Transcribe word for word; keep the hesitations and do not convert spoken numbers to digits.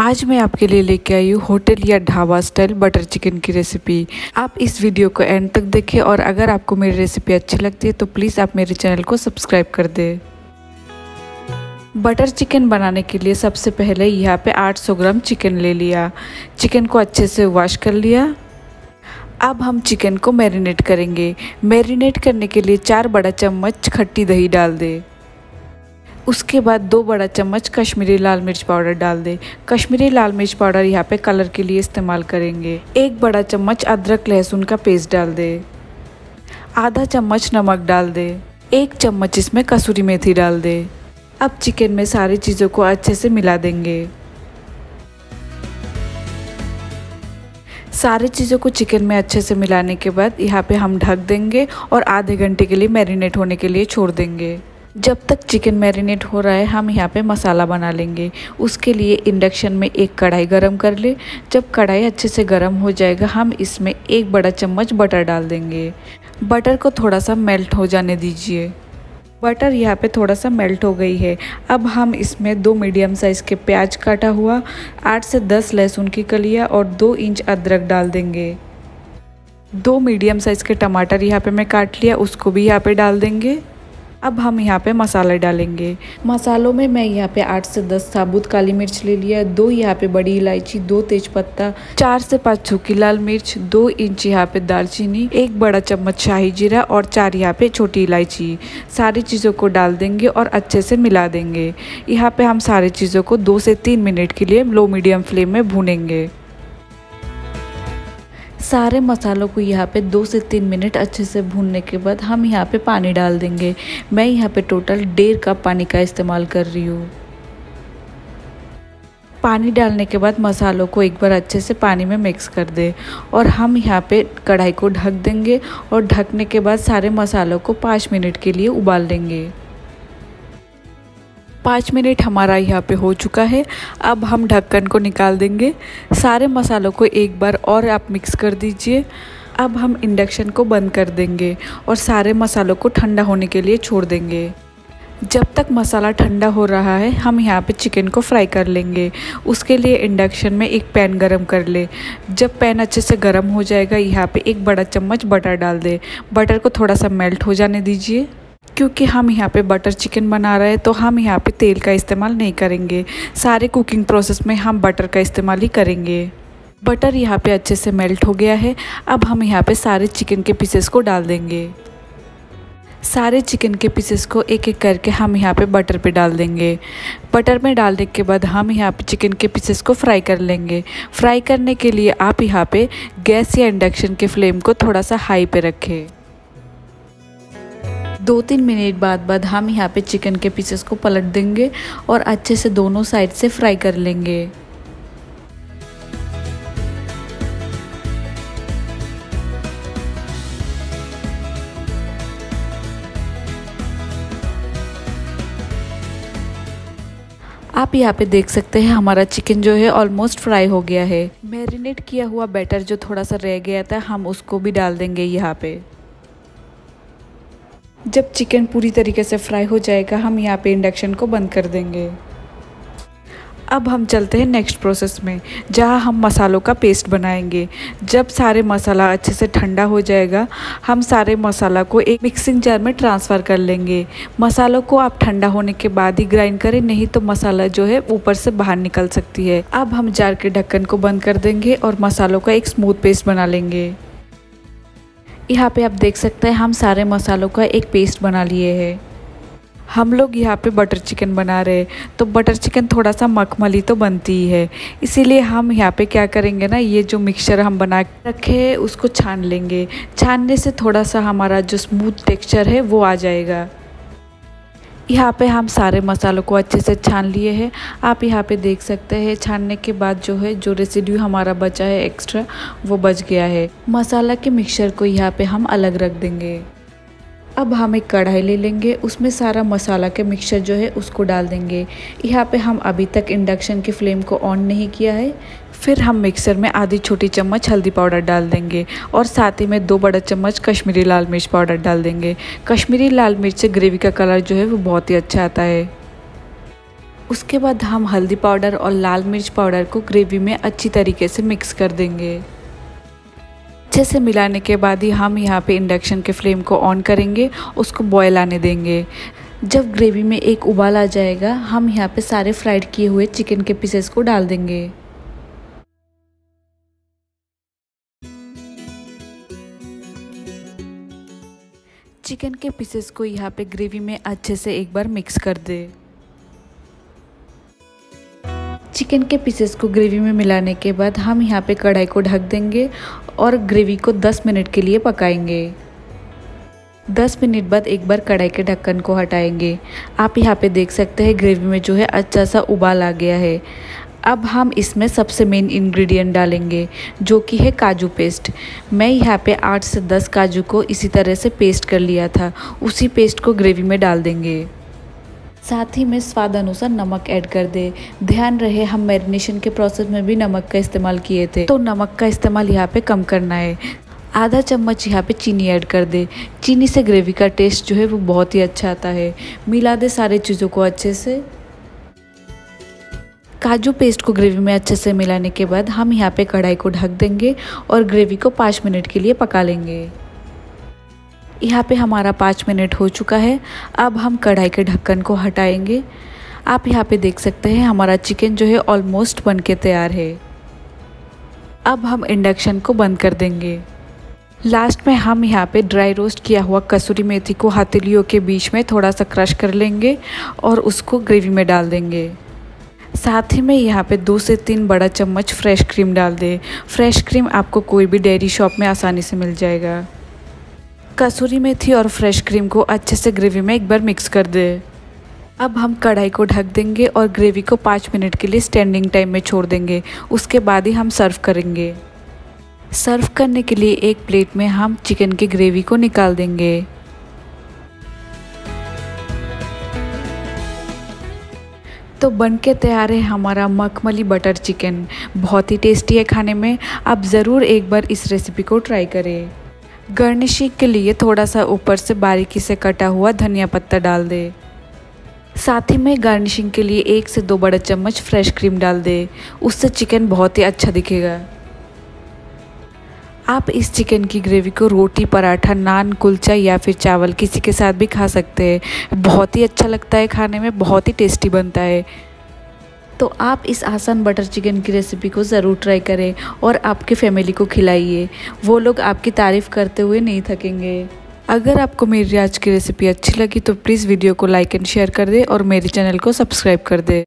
आज मैं आपके लिए लेके आई हूँ होटल या ढाबा स्टाइल बटर चिकन की रेसिपी। आप इस वीडियो को एंड तक देखें और अगर आपको मेरी रेसिपी अच्छी लगती है तो प्लीज़ आप मेरे चैनल को सब्सक्राइब कर दें। बटर चिकन बनाने के लिए सबसे पहले यहाँ पे आठ सौ ग्राम चिकन ले लिया। चिकन को अच्छे से वॉश कर लिया। अब हम चिकन को मैरिनेट करेंगे। मैरिनेट करने के लिए चार बड़ा चम्मच खट्टी दही डाल दें। उसके बाद दो बड़ा चम्मच कश्मीरी लाल मिर्च पाउडर डाल दें। कश्मीरी लाल मिर्च पाउडर यहाँ पे कलर के लिए इस्तेमाल करेंगे। एक बड़ा चम्मच अदरक लहसुन का पेस्ट डाल दें। आधा चम्मच नमक डाल दें। एक चम्मच इसमें कसूरी मेथी डाल दें। अब चिकन में सारी चीज़ों को अच्छे से मिला देंगे। सारी चीज़ों को चिकन में अच्छे से मिलाने के बाद यहाँ पे हम ढक देंगे और आधे घंटे के लिए मैरिनेट होने के लिए छोड़ देंगे। जब तक चिकन मैरिनेट हो रहा है हम यहाँ पे मसाला बना लेंगे। उसके लिए इंडक्शन में एक कढ़ाई गरम कर ले। जब कढ़ाई अच्छे से गरम हो जाएगा हम इसमें एक बड़ा चम्मच बटर डाल देंगे। बटर को थोड़ा सा मेल्ट हो जाने दीजिए। बटर यहाँ पे थोड़ा सा मेल्ट हो गई है। अब हम इसमें दो मीडियम साइज़ के प्याज काटा हुआ, आठ से दस लहसुन की कलियाँ और दो इंच अदरक डाल देंगे। दो मीडियम साइज़ के टमाटर यहाँ पे मैं काट लिया, उसको भी यहाँ पे डाल देंगे। अब हम यहाँ पे मसाले डालेंगे। मसालों में मैं यहाँ पे आठ से दस साबुत काली मिर्च ले लिया, दो यहाँ पे बड़ी इलायची, दो तेजपत्ता, चार से पाँच सूखी लाल मिर्च, दो इंच यहाँ पे दालचीनी, एक बड़ा चम्मच शाही जीरा और चार यहाँ पे छोटी इलायची। सारी चीज़ों को डाल देंगे और अच्छे से मिला देंगे। यहाँ पे हम सारी चीज़ों को दो से तीन मिनट के लिए लो मीडियम फ्लेम में भूनेंगे। सारे मसालों को यहाँ पे दो से तीन मिनट अच्छे से भूनने के बाद हम यहाँ पे पानी डाल देंगे। मैं यहाँ पे टोटल डेढ़ कप पानी का इस्तेमाल कर रही हूँ। पानी डालने के बाद मसालों को एक बार अच्छे से पानी में मिक्स कर दे और हम यहाँ पे कढ़ाई को ढक देंगे और ढकने के बाद सारे मसालों को पाँच मिनट के लिए उबाल लेंगे। पाँच मिनट हमारा यहाँ पे हो चुका है। अब हम ढक्कन को निकाल देंगे। सारे मसालों को एक बार और आप मिक्स कर दीजिए। अब हम इंडक्शन को बंद कर देंगे और सारे मसालों को ठंडा होने के लिए छोड़ देंगे। जब तक मसाला ठंडा हो रहा है हम यहाँ पे चिकन को फ्राई कर लेंगे। उसके लिए इंडक्शन में एक पैन गरम कर ले। जब पैन अच्छे से गरम हो जाएगा यहाँ पे एक बड़ा चम्मच बटर डाल दे। बटर को थोड़ा सा मेल्ट हो जाने दीजिए। क्योंकि हम यहाँ पे बटर चिकन बना रहे हैं तो हम यहाँ पे तेल का इस्तेमाल नहीं करेंगे। सारे कुकिंग प्रोसेस में हम बटर का इस्तेमाल ही करेंगे। बटर यहाँ पे अच्छे से मेल्ट हो गया है। अब हम यहाँ पे सारे चिकन के पीसेस को डाल देंगे। सारे चिकन के पीसेस को एक एक करके हम यहाँ पे बटर पे डाल देंगे। बटर में डालने के बाद हम यहाँ पे चिकन के पीसेस को फ्राई कर लेंगे। फ्राई करने के लिए आप यहाँ पे गैस या इंडक्शन के फ्लेम को थोड़ा सा हाई पे रखें। दो तीन मिनट बाद बाद हम यहाँ पे चिकन के पीसेस को पलट देंगे और अच्छे से दोनों साइड से फ्राई कर लेंगे। आप यहाँ पे देख सकते हैं हमारा चिकन जो है ऑलमोस्ट फ्राई हो गया है। मैरिनेट किया हुआ बैटर जो थोड़ा सा रह गया था हम उसको भी डाल देंगे यहाँ पे। जब चिकन पूरी तरीके से फ्राई हो जाएगा हम यहाँ पे इंडक्शन को बंद कर देंगे। अब हम चलते हैं नेक्स्ट प्रोसेस में, जहाँ हम मसालों का पेस्ट बनाएंगे। जब सारे मसाला अच्छे से ठंडा हो जाएगा हम सारे मसाला को एक मिक्सिंग जार में ट्रांसफ़र कर लेंगे। मसालों को आप ठंडा होने के बाद ही ग्राइंड करें, नहीं तो मसाला जो है ऊपर से बाहर निकल सकती है। अब हम जार के ढक्कन को बंद कर देंगे और मसालों का एक स्मूथ पेस्ट बना लेंगे। यहाँ पे आप देख सकते हैं हम सारे मसालों का एक पेस्ट बना लिए हैं। हम लोग यहाँ पे बटर चिकन बना रहे हैं तो बटर चिकन थोड़ा सा मखमली तो बनती ही है, इसीलिए हम यहाँ पे क्या करेंगे ना, ये जो मिक्सचर हम बना रखे हैं उसको छान लेंगे। छानने से थोड़ा सा हमारा जो स्मूथ टेक्सचर है वो आ जाएगा। यहाँ पे हम सारे मसालों को अच्छे से छान लिए हैं। आप यहाँ पे देख सकते हैं छानने के बाद जो है जो रेसिड्यू हमारा बचा है एक्स्ट्रा वो बच गया है। मसाला के मिक्सचर को यहाँ पे हम अलग रख देंगे। अब हम एक कढ़ाई ले लेंगे, उसमें सारा मसाला के मिक्सचर जो है उसको डाल देंगे। यहाँ पे हम अभी तक इंडक्शन की फ्लेम को ऑन नहीं किया है। फिर हम मिक्सर में आधी छोटी चम्मच हल्दी पाउडर डाल देंगे और साथ ही में दो बड़ा चम्मच कश्मीरी लाल मिर्च पाउडर डाल देंगे। कश्मीरी लाल मिर्च से ग्रेवी का कलर जो है वो बहुत ही अच्छा आता है। उसके बाद हम हल्दी पाउडर और लाल मिर्च पाउडर को ग्रेवी में अच्छी तरीके से मिक्स कर देंगे। अच्छे से मिलाने के बाद ही हम यहाँ पे इंडक्शन के फ्लेम को ऑन करेंगे, उसको बॉयल आने देंगे। जब ग्रेवी में एक उबाल आ जाएगा, हम यहाँ पे सारे फ्राइड किए हुए चिकन के पीसेस को डाल देंगे। चिकन के पीसेस को यहाँ पे ग्रेवी में अच्छे से एक बार मिक्स कर दे। चिकन के पीसेस को ग्रेवी में मिलाने के बाद हम यहाँ पे कढ़ाई को ढक देंगे और ग्रेवी को दस मिनट के लिए पकाएंगे। दस मिनट बाद एक बार कढ़ाई के ढक्कन को हटाएंगे। आप यहाँ पे देख सकते हैं ग्रेवी में जो है अच्छा सा उबाल आ गया है। अब हम इसमें सबसे मेन इंग्रेडिएंट डालेंगे, जो कि है काजू पेस्ट। मैं यहाँ पे आठ से दस काजू को इसी तरह से पेस्ट कर लिया था, उसी पेस्ट को ग्रेवी में डाल देंगे। साथ ही में स्वाद अनुसार नमक ऐड कर दे। ध्यान रहे हम मैरिनेशन के प्रोसेस में भी नमक का इस्तेमाल किए थे, तो नमक का इस्तेमाल यहाँ पे कम करना है। आधा चम्मच यहाँ पे चीनी ऐड कर दे। चीनी से ग्रेवी का टेस्ट जो है वो बहुत ही अच्छा आता है। मिला दे सारे चीज़ों को अच्छे से। काजू पेस्ट को ग्रेवी में अच्छे से मिलाने के बाद हम यहाँ पे कढ़ाई को ढक देंगे और ग्रेवी को पाँच मिनट के लिए पका लेंगे। यहाँ पे हमारा पाँच मिनट हो चुका है। अब हम कढ़ाई के ढक्कन को हटाएंगे। आप यहाँ पे देख सकते हैं हमारा चिकन जो है ऑलमोस्ट बन के तैयार है। अब हम इंडक्शन को बंद कर देंगे। लास्ट में हम यहाँ पे ड्राई रोस्ट किया हुआ कसूरी मेथी को हथेलियों के बीच में थोड़ा सा क्रश कर लेंगे और उसको ग्रेवी में डाल देंगे। साथ ही में यहाँ पे दो से तीन बड़ा चम्मच फ्रेश क्रीम डाल दे। फ्रेश क्रीम आपको कोई भी डेयरी शॉप में आसानी से मिल जाएगा। कसूरी मेथी और फ्रेश क्रीम को अच्छे से ग्रेवी में एक बार मिक्स कर दे। अब हम कढ़ाई को ढक देंगे और ग्रेवी को पाँच मिनट के लिए स्टैंडिंग टाइम में छोड़ देंगे। उसके बाद ही हम सर्व करेंगे। सर्व करने के लिए एक प्लेट में हम चिकन की ग्रेवी को निकाल देंगे। तो बन के तैयार है हमारा मखमली बटर चिकन। बहुत ही टेस्टी है खाने में। आप ज़रूर एक बार इस रेसिपी को ट्राई करें। गार्निशिंग के लिए थोड़ा सा ऊपर से बारीकी से कटा हुआ धनिया पत्ता डाल दे। साथ ही में गार्निशिंग के लिए एक से दो बड़ा चम्मच फ्रेश क्रीम डाल दे। उससे चिकन बहुत ही अच्छा दिखेगा। आप इस चिकन की ग्रेवी को रोटी, पराठा, नान, कुलचा या फिर चावल किसी के साथ भी खा सकते हैं। बहुत ही अच्छा लगता है खाने में, बहुत ही टेस्टी बनता है। तो आप इस आसान बटर चिकन की रेसिपी को ज़रूर ट्राई करें और आपकी फैमिली को खिलाइए। वो लोग आपकी तारीफ़ करते हुए नहीं थकेंगे। अगर आपको मेरी आज की रेसिपी अच्छी लगी तो प्लीज़ वीडियो को लाइक एंड शेयर कर दे और मेरे चैनल को सब्सक्राइब कर दे।